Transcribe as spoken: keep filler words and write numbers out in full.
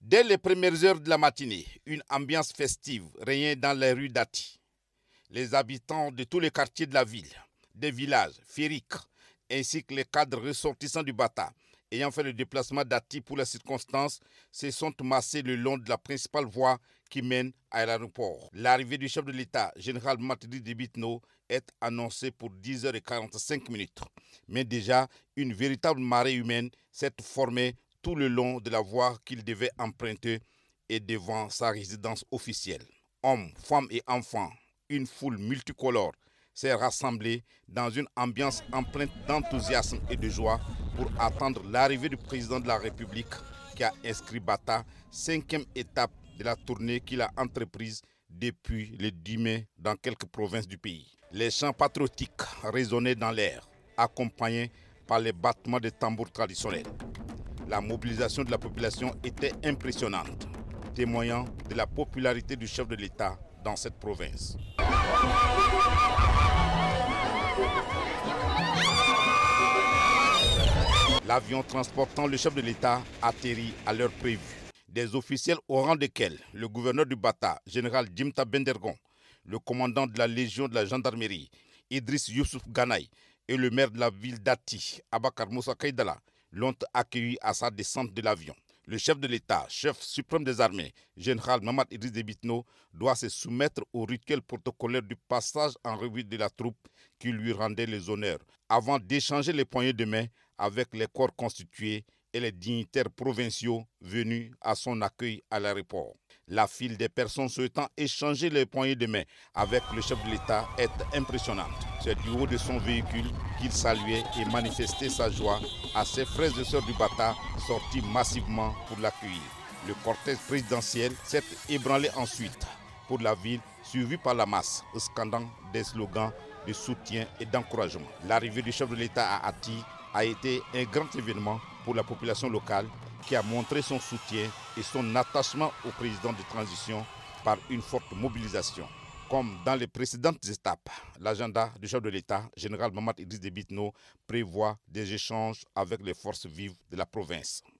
Dès les premières heures de la matinée, une ambiance festive régnait dans les rues d'Ati. Les habitants de tous les quartiers de la ville, des villages, Férik, ainsi que les cadres ressortissants du Bata, ayant fait le déplacement d'Ati pour la circonstance, se sont massés le long de la principale voie qui mène à l'aéroport. L'arrivée du chef de l'État, général Mamadou Idriss Déby Itno, est annoncée pour dix heures quarante-cinq minutes. Mais déjà, une véritable marée humaine s'est formée tout le long de la voie qu'il devait emprunter et devant sa résidence officielle. Hommes, femmes et enfants, une foule multicolore s'est rassemblée dans une ambiance empreinte d'enthousiasme et de joie pour attendre l'arrivée du président de la République qui a inscrit Bata, cinquième étape de la tournée qu'il a entreprise depuis le dix mai dans quelques provinces du pays. Les chants patriotiques résonnaient dans l'air, accompagnés par les battements de tambours traditionnels. La mobilisation de la population était impressionnante, témoignant de la popularité du chef de l'État dans cette province. L'avion transportant le chef de l'État atterrit à l'heure prévue. Des officiels au rang desquels le gouverneur du Bata, général Djimta Bendergon, le commandant de la Légion de la gendarmerie, Idriss Youssouf Ganaï, et le maire de la ville d'Ati, Abakar Moussa Kaïdala, l'ont accueilli à sa descente de l'avion. Le chef de l'État, chef suprême des armées, général Mamadou Idriss Déby Itno, doit se soumettre au rituel protocolaire du passage en revue de la troupe qui lui rendait les honneurs, avant d'échanger les poignées de main avec les corps constitués et les dignitaires provinciaux venus à son accueil à l'aéroport. La file des personnes souhaitant échanger les poignées de main avec le chef de l'État est impressionnante. C'est du haut de son véhicule qu'il saluait et manifestait sa joie à ses frères et sœurs du Bata sortis massivement pour l'accueillir. Le cortège présidentiel s'est ébranlé ensuite pour la ville, suivi par la masse, scandant des slogans de soutien et d'encouragement. L'arrivée du chef de l'État à Ati a été un grand événement pour la population locale qui a montré son soutien et son attachement au président de transition par une forte mobilisation. Comme dans les précédentes étapes, l'agenda du chef de l'État, général Mamadou Idriss Déby Itno, prévoit des échanges avec les forces vives de la province.